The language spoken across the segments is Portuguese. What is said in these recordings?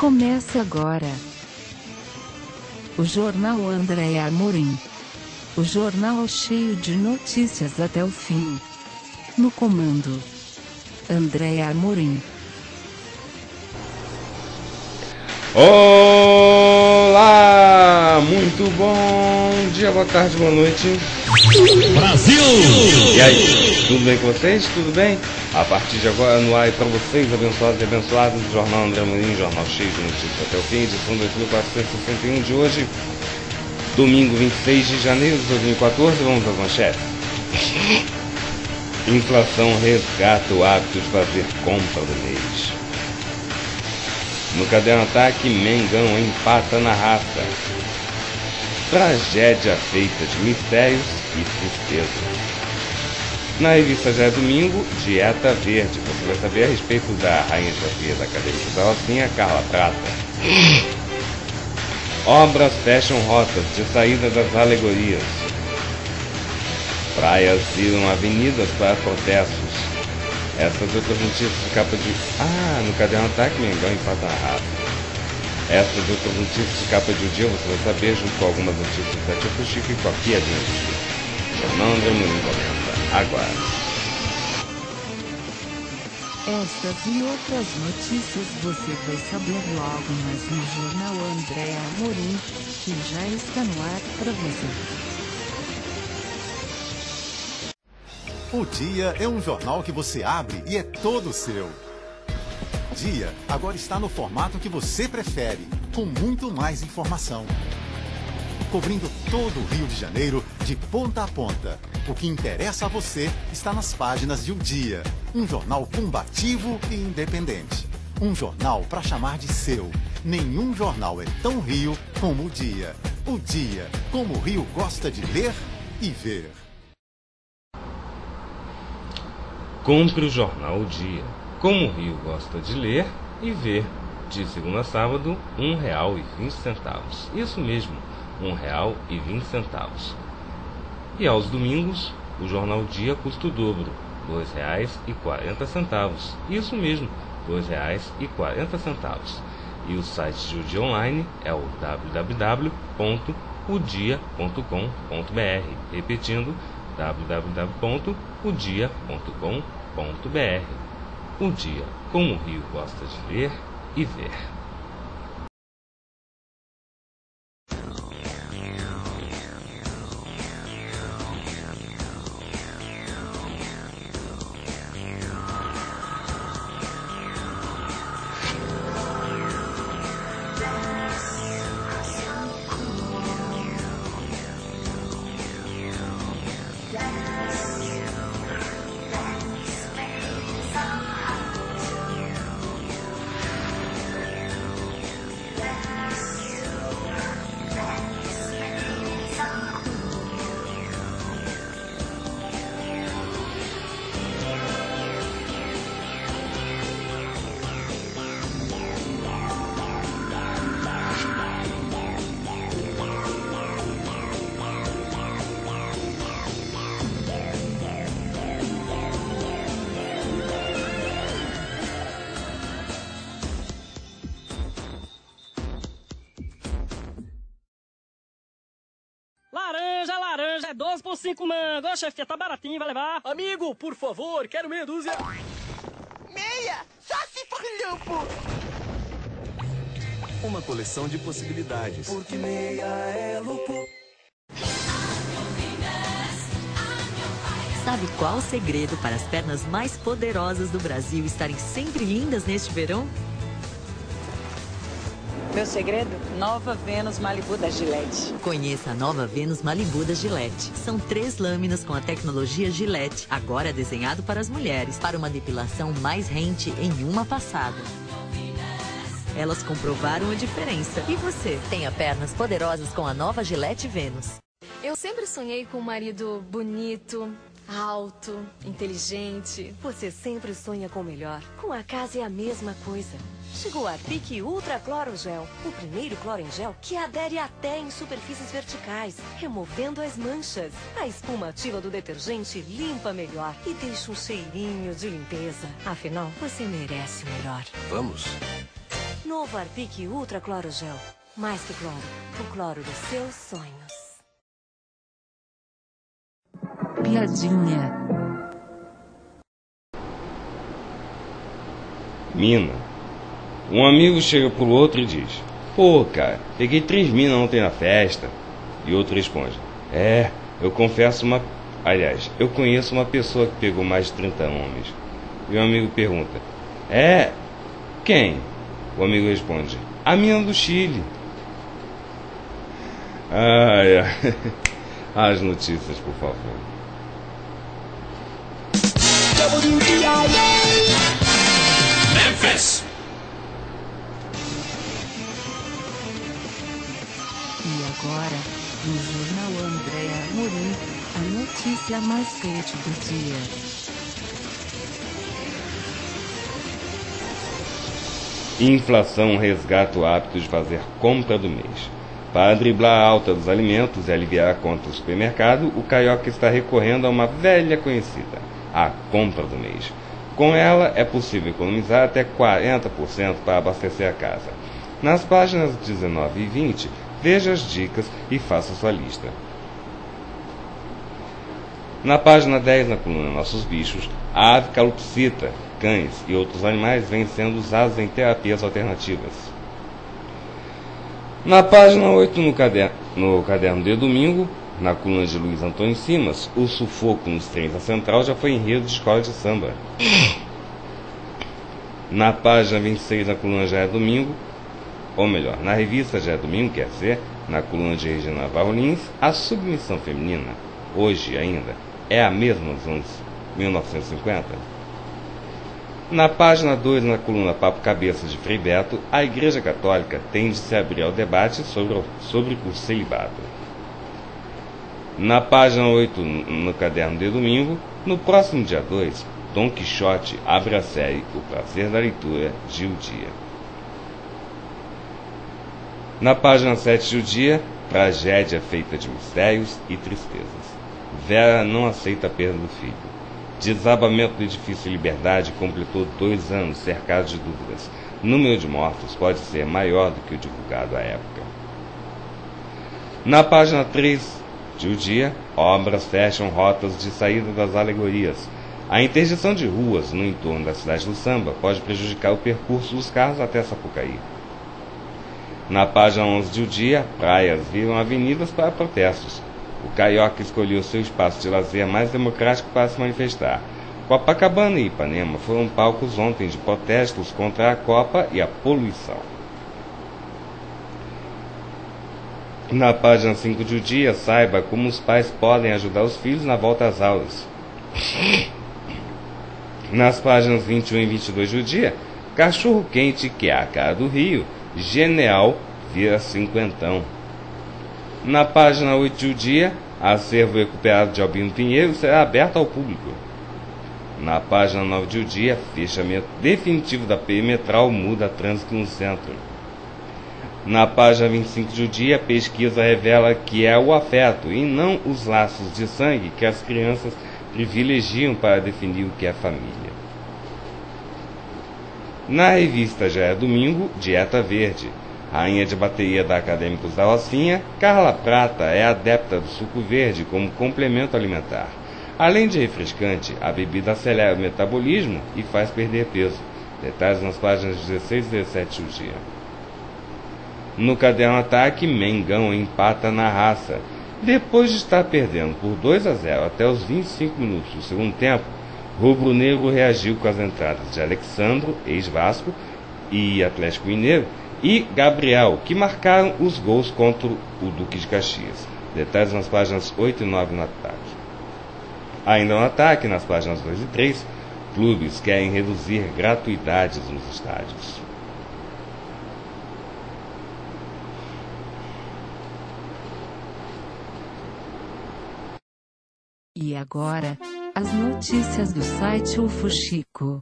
Começa agora o Jornal André Amorim. O jornal cheio de notícias até o fim. No comando, André Amorim. Olá! Muito bom dia, boa tarde, boa noite. Brasil! E aí, tudo bem com vocês? Tudo bem? A partir de agora, no ar para vocês, abençoados e abençoados, do Jornal André Amorim, jornal cheio de notícias até o fim, edição 2461 de hoje, domingo 26 de janeiro de 2014. Vamos às manchetes. Inflação resgata o hábito de fazer compra do mês. No caderno ataque, Mengão empata na raça. Tragédia feita de mistérios e tristeza. Na revista Já é Domingo, Dieta Verde. Você vai saber a respeito da rainha desafia da Acadêmica da Rocinha, Carla Prata. Obras fecham rotas de saída das alegorias. Praias viram avenidas para protestos. Essas outras notícias de capa de... no caderno ataque, Mengão empata na raça. Essas outras notícias de capa de um dia você vai saber, junto com algumas notícias da Tia Fuxico e com a piadinha do Chico. Jornal André Amorim começa agora. Essas e outras notícias você vai saber logo mais no Jornal André Amorim, que já está no ar para você. O Dia é um jornal que você abre e é todo seu. Dia agora está no formato que você prefere, com muito mais informação. Cobrindo todo o Rio de Janeiro, de ponta a ponta. O que interessa a você está nas páginas de O Dia. Um jornal combativo e independente. Um jornal para chamar de seu. Nenhum jornal é tão Rio como O Dia. O Dia, como o Rio gosta de ler e ver. Compre o jornal O Dia, como o Rio gosta de ler e ver. De segunda a sábado, R$ 1,20. Isso mesmo, R$ 1,20. E aos domingos, o jornal O Dia custa o dobro, R$ 2,40. Isso mesmo, R$ 2,40. E o site de O Dia Online é o www.odia.com.br. Repetindo, www.odia.com.br. O Dia, como o Rio gosta de ler e ver. Laranja, é 12 por 5 mangos. Ô, chefe, tá baratinho, vai levar? Amigo, por favor, quero meia dúzia. Meia? Só se for limpo. Uma coleção de possibilidades. Porque meia é louco. Sabe qual o segredo para as pernas mais poderosas do Brasil estarem sempre lindas neste verão? Meu segredo? Nova Venus Malibu da Gillette. Conheça a nova Venus Malibu da Gillette. São 3 lâminas com a tecnologia Gillette, agora desenhado para as mulheres, para uma depilação mais rente em uma passada. Elas comprovaram a diferença. E você? Tenha pernas poderosas com a nova Gillette Venus. Eu sempre sonhei com um marido bonito, alto, inteligente. Você sempre sonha com o melhor. Com a casa é a mesma coisa. Chegou a Trick Ultra Cloro Gel, o primeiro cloro em gel que adere até em superfícies verticais, removendo as manchas. A espuma ativa do detergente limpa melhor e deixa um cheirinho de limpeza. Afinal, você merece o melhor. Vamos? Novo Arpique Ultra Cloro Gel. Mais que cloro, o cloro dos seus sonhos. Piadinha. Mina. Um amigo chega pro outro e diz: pô, cara, peguei 3 minas ontem na festa. E outro responde: eu conheço uma pessoa que pegou mais de 30 homens. E o amigo pergunta: quem? O amigo responde: a mina do Chile. As notícias, por favor. Memphis. E agora, no Jornal Andréa Amorim, a notícia mais quente do dia. Inflação resgata o hábito de fazer compra do mês. Para driblar a alta dos alimentos e aliviar a conta do supermercado, o carioca está recorrendo a uma velha conhecida, a compra do mês. Com ela, é possível economizar até 40% para abastecer a casa. Nas páginas 19 e 20, veja as dicas e faça sua lista. Na página 10, na coluna Nossos Bichos, a ave calopsita, cães e outros animais vêm sendo usados em terapias alternativas. Na página 8, no caderno de domingo, na coluna de Luiz Antônio Simas, o sufoco nos trens da Central já foi enredo de escola de samba. Na página 26, na coluna Já é Domingo, ou melhor, na revista Já é Domingo, quer dizer, na coluna de Regina Navarro Lins, a submissão feminina, hoje ainda, é a mesma dos anos 1950. Na página 2, na coluna Papo Cabeça de Frei Beto, a Igreja Católica tende a se abrir ao debate sobre o celibato. Na página 8, no caderno de domingo, no próximo dia 2, Dom Quixote abre a série O Prazer da Leitura de O Dia. Na página 7 de O Dia, tragédia feita de mistérios e tristezas. Vera não aceita a perda do filho. Desabamento do edifício Liberdade completou 2 anos cercado de dúvidas. Número de mortos pode ser maior do que o divulgado à época. Na página 3 de O Dia, obras fecham rotas de saída das alegorias. A interdição de ruas no entorno da cidade do samba pode prejudicar o percurso dos carros até Sapucaí. Na página 11 de O Dia, praias viram avenidas para protestos. O carioca escolheu seu espaço de lazer mais democrático para se manifestar. Copacabana e Ipanema foram palcos ontem de protestos contra a Copa e a poluição. Na página 5 de O Dia, saiba como os pais podem ajudar os filhos na volta às aulas. Nas páginas 21 e 22 de O Dia, cachorro quente, que é a cara do Rio, genial, vira cinquentão. Na página 8 de O Dia, acervo recuperado de Albino Pinheiro será aberto ao público. Na página 9 de O Dia, fechamento definitivo da perimetral muda trânsito no centro. Na página 25 de O Dia, pesquisa revela que é o afeto e não os laços de sangue que as crianças privilegiam para definir o que é família. Na revista Já é Domingo, Dieta Verde. Rainha de bateria da Acadêmicos da Rocinha, Carla Prata é adepta do suco verde como complemento alimentar. Além de refrescante, a bebida acelera o metabolismo e faz perder peso. Detalhes nas páginas 16 e 17 do Dia. No caderno Ataque, Mengão empata na raça. Depois de estar perdendo por 2-0 até os 25 minutos do segundo tempo, Rubro Negro reagiu com as entradas de Alexandro, ex-Vasco, e Atlético Mineiro, e Gabriel, que marcaram os gols contra o Duque de Caxias. Detalhes nas páginas 8 e 9 no Ataque. Ainda no Ataque, nas páginas 2 e 3, clubes querem reduzir gratuidades nos estádios. E agora, as notícias do site UFO Chico.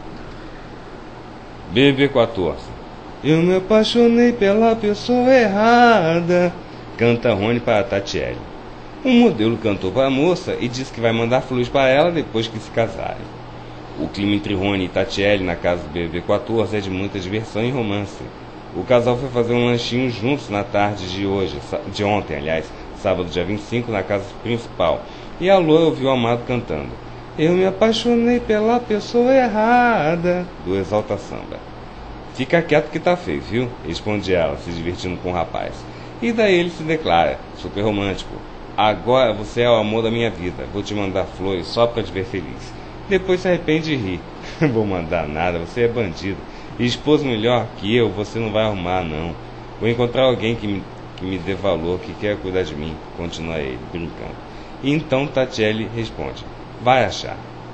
BB14. Eu me apaixonei pela pessoa errada, canta Rony para Tatiele. Um modelo cantou para a moça e disse que vai mandar flores para ela depois que se casarem. O clima entre Rony e Tatiele na casa do BB14 é de muita diversão e romance. O casal foi fazer um lanchinho juntos na tarde de ontem, sábado dia 25, na casa principal. E a loira ouviu o amado cantando "Eu me apaixonei pela pessoa errada", do Exalta Samba. "Fica quieto que tá feio, viu?", responde ela, se divertindo com o rapaz. E daí ele se declara, super romântico: "Agora você é o amor da minha vida, vou te mandar flores só pra te ver feliz." Depois se arrepende e ri. "Vou mandar nada, você é bandido. E esposo melhor que eu você não vai arrumar, não. Vou encontrar alguém que me dê valor, que quer cuidar de mim", continua ele, brincando. E então Tatiele responde: "Vai achar."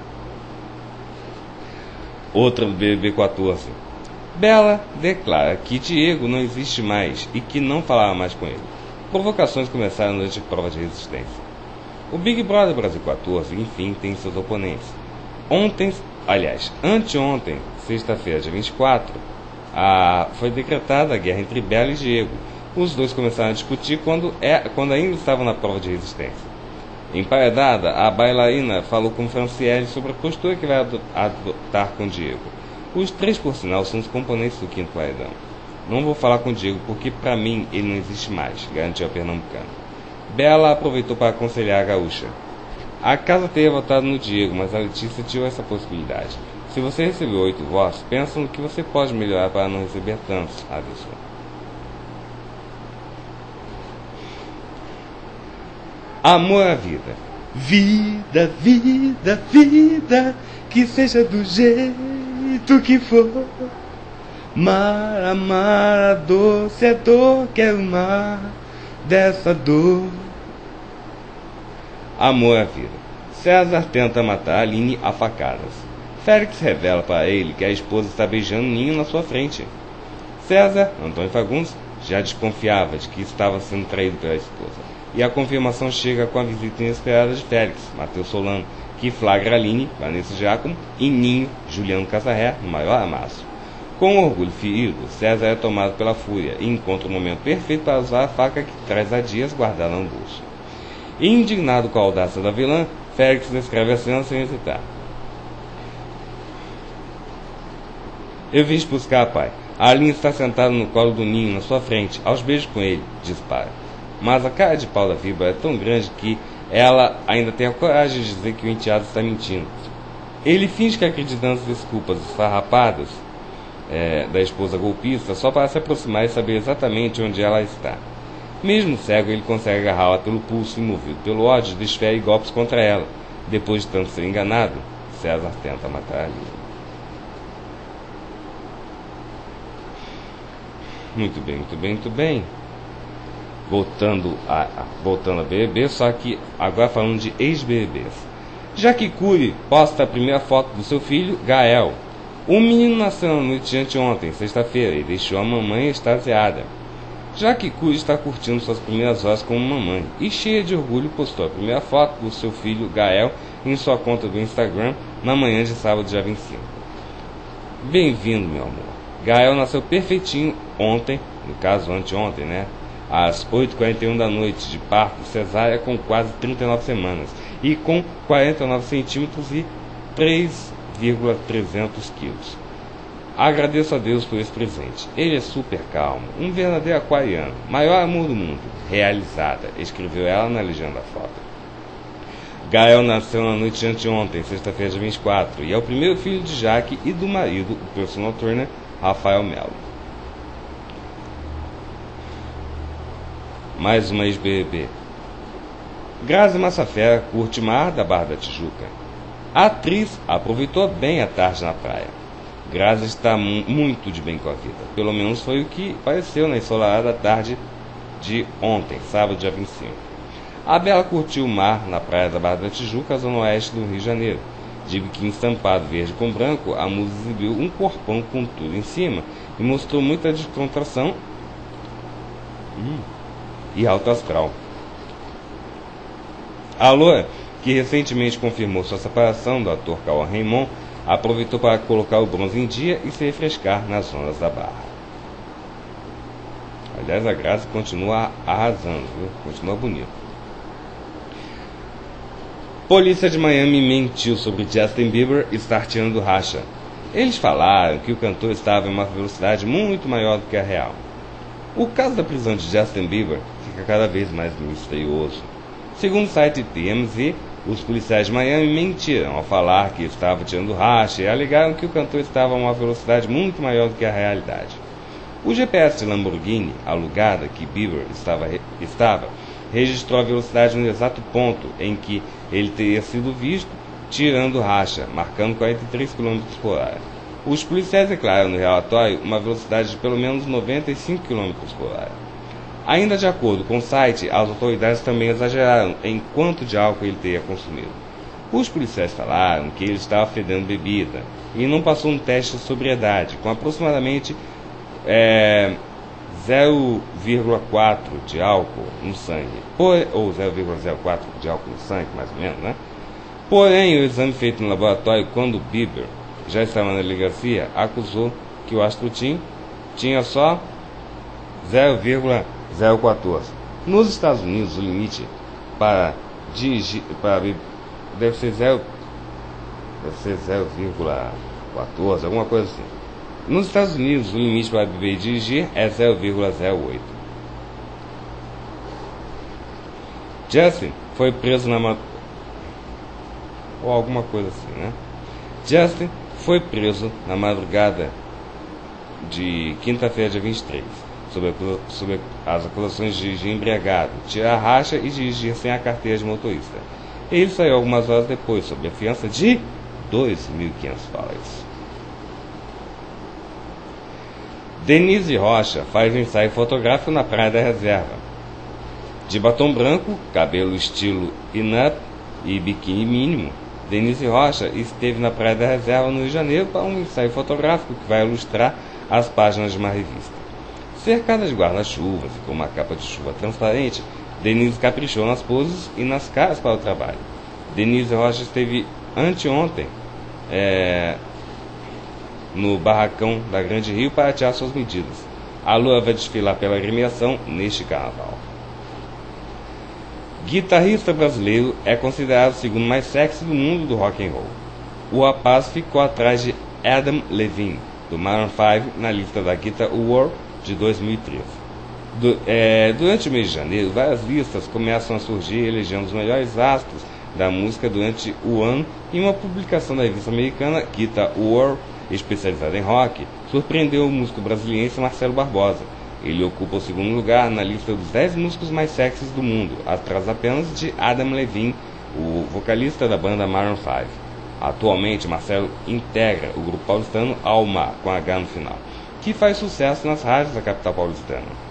Outra BBB 14. Bela declara que Diego não existe mais e que não falava mais com ele. Provocações começaram durante a prova de resistência. O Big Brother Brasil 14, enfim, tem seus oponentes. Anteontem, sexta-feira, dia 24, foi decretada a guerra entre Bela e Diego. Os dois começaram a discutir quando ainda estavam na prova de resistência. Emparedada, a bailarina falou com Franciele sobre a postura que vai adotar com Diego. Os três, por sinal, são os componentes do quinto paredão. "Não vou falar com Diego porque, pra mim, ele não existe mais", garantiu a pernambucana. Bela aproveitou para aconselhar a gaúcha. "A casa teria votado no Diego, mas a Letícia tirou essa possibilidade. Se você recebeu 8 votos, pensa no que você pode melhorar para não receber tantos", avisou. Amor à vida. "Vida, vida, vida, que seja do jeito que for. Mar, amar, a dor, se é dor, quero mar dessa dor." Amor à vida. César tenta matar Aline a facadas. Félix revela para ele que a esposa está beijando Ninho na sua frente. César, Antônio Fagundes, já desconfiava de que estava sendo traído pela esposa. E a confirmação chega com a visita inesperada de Félix, Matheus Solano, que flagra Aline, Vanessa Giacomo e Ninho, Juliano Casarré, no maior amasso. Com orgulho ferido, César é tomado pela fúria e encontra o momento perfeito para usar a faca que traz há dias guardada no bolso. Indignado com a audácia da vilã, Félix descreve a cena sem hesitar. "Eu vim te buscar, pai. A Aline está sentada no colo do Ninho, na sua frente, aos beijos com ele", dispara. Mas a cara de pau da Fibra é tão grande que ela ainda tem a coragem de dizer que o enteado está mentindo. Ele finge que acredita nas desculpas esfarrapadas da esposa golpista só para se aproximar e saber exatamente onde ela está. Mesmo cego, ele consegue agarrá-la pelo pulso e, movido pelo ódio, desfere golpes contra ela. Depois de tanto ser enganado, César tenta matar Aline. Muito bem, muito bem, muito bem. Voltando a BBB, só que agora falando de ex-BBBs. Jaque Cury posta a primeira foto do seu filho, Gael. O menino nasceu na noite de anteontem, sexta-feira, e deixou a mamãe extasiada. Jaque Cury está curtindo suas primeiras horas como mamãe e, cheia de orgulho, postou a primeira foto do seu filho, Gael, em sua conta do Instagram na manhã de sábado, dia 25. "Bem-vindo, meu amor. Gael nasceu perfeitinho ontem, no caso anteontem, né? Às 8h41 da noite, de parto cesárea, com quase 39 semanas e com 49 centímetros e 3,300 quilos. Agradeço a Deus por esse presente. Ele é super calmo, um verdadeiro aquariano, maior amor do mundo. Realizada", escreveu ela na legenda da foto. Gael nasceu na noite de anteontem, sexta-feira, dia 24, e é o primeiro filho de Jaque e do marido, o personal trainer Rafael Melo. Mais uma ex-BBB. Grazi Massafera curte mar da Barra da Tijuca. A atriz aproveitou bem a tarde na praia. Grazi está muito de bem com a vida. Pelo menos foi o que pareceu na ensolarada tarde de ontem, sábado, dia 25. A Bela curtiu o mar na praia da Barra da Tijuca, zona oeste do Rio de Janeiro. De biquíni estampado verde com branco, a musa exibiu um corpão com tudo em cima e mostrou muita descontração e alto astral. A loira, que recentemente confirmou sua separação do ator Cauã Raymond, aproveitou para colocar o bronze em dia e se refrescar nas ondas da Barra. Aliás, a Grazi continua arrasando, viu? Continua bonita. Polícia de Miami mentiu sobre Justin Bieber estar tirando racha. Eles falaram que o cantor estava em uma velocidade muito maior do que a real. O caso da prisão de Justin Bieber fica cada vez mais misterioso. Segundo o site TMZ, os policiais de Miami mentiram ao falar que estava tirando racha e alegaram que o cantor estava a uma velocidade muito maior do que a realidade. O GPS de Lamborghini, alugada que Bieber estava, registrou a velocidade no exato ponto em que ele teria sido visto tirando racha, marcando 43 km por hora. Os policiais declararam no relatório uma velocidade de pelo menos 95 km por hora. Ainda de acordo com o site, as autoridades também exageraram em quanto de álcool ele teria consumido. Os policiais falaram que ele estava fedendo bebida e não passou um teste de sobriedade, com aproximadamente 0,4 de álcool no sangue, ou 0,04 de álcool no sangue, mais ou menos, né? Porém, o exame feito no laboratório, quando Bieber já estava na delegacia, acusou que o Astro Team tinha só 0,014. Nos Estados Unidos, o limite para dirigir deve ser 0,14, alguma coisa assim. Nos Estados Unidos, o limite para beber e dirigir é 0,08. Justin foi preso ou alguma coisa assim, né? Justin foi preso na madrugada de quinta-feira, dia 23, sob as acusações de dirigir embriagado, tirar racha e dirigir sem a carteira de motorista. Ele saiu algumas horas depois, sob a fiança de $2.500. Denise Rocha faz um ensaio fotográfico na Praia da Reserva. De batom branco, cabelo estilo in-up e biquíni mínimo, Denise Rocha esteve na Praia da Reserva, no Rio de Janeiro, para um ensaio fotográfico que vai ilustrar as páginas de uma revista. Cercada de guarda-chuvas e com uma capa de chuva transparente, Denise caprichou nas poses e nas caras para o trabalho. Denise Rocha esteve anteontem no barracão da Grande Rio para tirar suas medidas. A Lua vai desfilar pela agremiação neste carnaval. Guitarrista brasileiro é considerado o segundo mais sexy do mundo do rock and roll. O rapaz ficou atrás de Adam Levine, do Maroon 5, na lista da Guitar Award de 2013. Durante o mês de janeiro, várias listas começam a surgir elegendo os melhores astros da música durante o ano, e uma publicação da revista americana Guitar Award, especializada em rock, surpreendeu o músico brasiliense Marcelo Barbosa. Ele ocupa o segundo lugar na lista dos 10 músicos mais sexys do mundo, atrás apenas de Adam Levine, o vocalista da banda Maroon 5. Atualmente, Marcelo integra o grupo paulistano Alma, com H no final, que faz sucesso nas rádios da capital paulistana.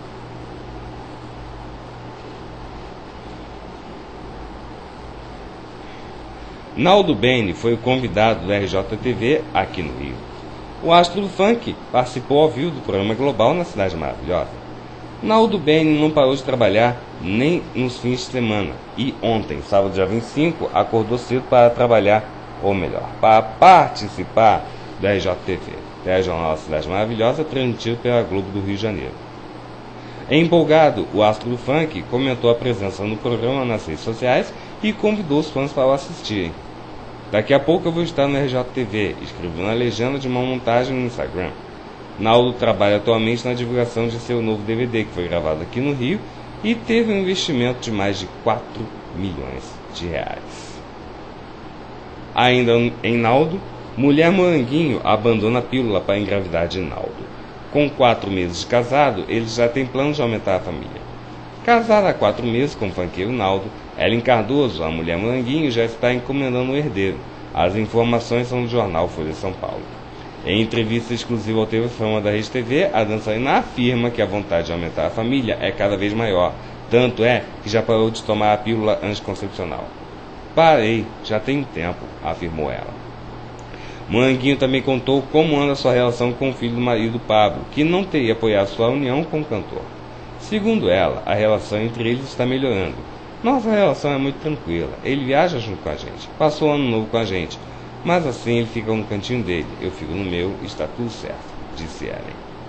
Naldo Bene foi o convidado do RJTV aqui no Rio. O astro do funk participou ao vivo do programa Global na Cidade Maravilhosa. Naldo Bene não parou de trabalhar nem nos fins de semana e ontem, sábado dia 25, acordou cedo para trabalhar, ou melhor, para participar do RJTV, Jornal da Cidade Maravilhosa, transmitido pela Globo do Rio de Janeiro. Empolgado, o astro do funk comentou a presença no programa nas redes sociais e convidou os fãs para o assistirem. Daqui a pouco eu vou estar no RJTV, escreveu na legenda de uma montagem no Instagram. Naldo trabalha atualmente na divulgação de seu novo DVD, que foi gravado aqui no Rio, e teve um investimento de mais de 4 milhões de reais. Ainda em Naldo, mulher moranguinho abandona a pílula para engravidar de Naldo. Com 4 meses de casado, ele já tem planos de aumentar a família. Casada há 4 meses com o funkeiro Naldo, Ellen Cardoso, a mulher moranguinho, já está encomendando um herdeiro. As informações são do jornal Folha de São Paulo. Em entrevista exclusiva ao TV Fama da Rede TV, a dançarina afirma que a vontade de aumentar a família é cada vez maior. Tanto é que já parou de tomar a pílula anticoncepcional. Parei, já tem tempo, afirmou ela. Moranguinho também contou como anda sua relação com o filho do marido Pablo, que não teria apoiado sua união com o cantor. Segundo ela, a relação entre eles está melhorando. Nossa relação é muito tranquila. Ele viaja junto com a gente, passou o ano novo com a gente, mas assim ele fica no cantinho dele, eu fico no meu, está tudo certo, disse Ellen.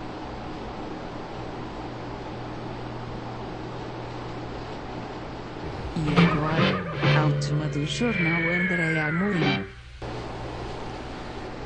E agora, a última do jornal Andréa Amorim.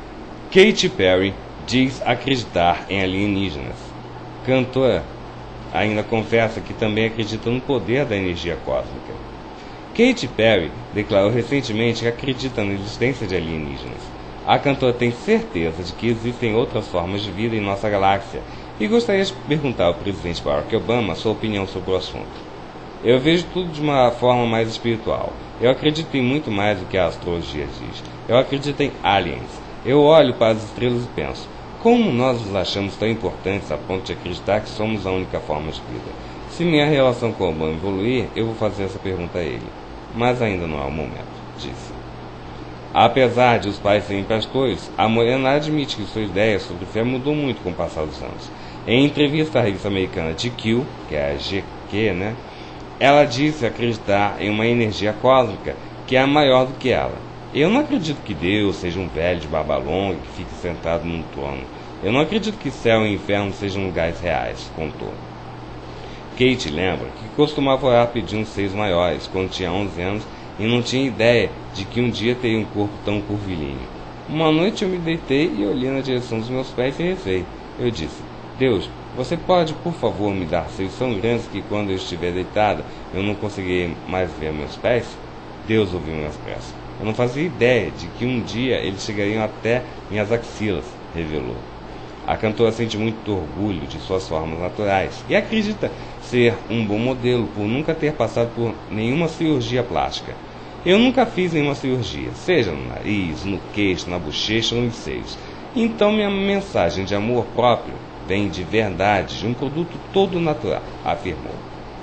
Katy Perry diz acreditar em alienígenas. Cantora ainda confessa que também acredita no poder da energia cósmica. Katy Perry declarou recentemente que acredita na existência de alienígenas. A cantora tem certeza de que existem outras formas de vida em nossa galáxia e gostaria de perguntar ao presidente Barack Obama sua opinião sobre o assunto. Eu vejo tudo de uma forma mais espiritual. Eu acredito em muito mais do que a astrologia diz. Eu acredito em aliens. Eu olho para as estrelas e penso, como nós nos achamos tão importantes a ponto de acreditar que somos a única forma de vida? Se minha relação com Obama evoluir, eu vou fazer essa pergunta a ele. Mas ainda não é o momento, disse. Apesar de os pais serem pastores, a Morena admite que sua ideia sobre fé mudou muito com o passar dos anos. Em entrevista à revista americana GQ, que é a GQ, ela disse acreditar em uma energia cósmica que é maior do que ela. Eu não acredito que Deus seja um velho de barba longa que fique sentado num trono. Eu não acredito que céu e inferno sejam lugares reais, contou. Katy lembra que costumava orar pedindo seios maiores quando tinha 11 anos e não tinha ideia de que um dia teria um corpo tão curvilíneo. Uma noite eu me deitei e olhei na direção dos meus pés e rezei. Eu disse, Deus, você pode, por favor, me dar seios tão grandes que quando eu estiver deitada eu não conseguirei mais ver meus pés? Deus ouviu minhas preces. Eu não fazia ideia de que um dia eles chegariam até minhas axilas, revelou. A cantora sente muito orgulho de suas formas naturais e acredita ser um bom modelo por nunca ter passado por nenhuma cirurgia plástica. Eu nunca fiz nenhuma cirurgia, seja no nariz, no queixo, na bochecha ou nos seios. Então minha mensagem de amor próprio vem de verdade, de um produto todo natural, afirmou.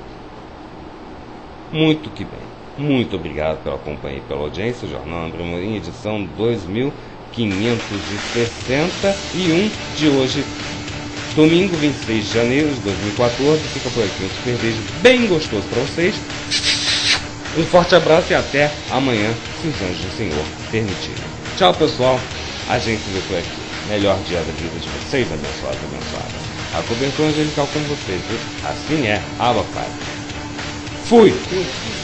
Muito que bem. Muito obrigado pela companhia e pela audiência. O Jornal André Amorim, edição 2561 de hoje, domingo 26 de janeiro de 2014. Fica por aqui um super beijo bem gostoso para vocês. Um forte abraço e até amanhã, se os anjos do Senhor permitirem. Tchau, pessoal. A gente se vê por aqui. Melhor dia da vida de vocês, abençoados e abençoadas. A cobertura angelical com vocês, viu? Assim é. Aba, Pai. Fui!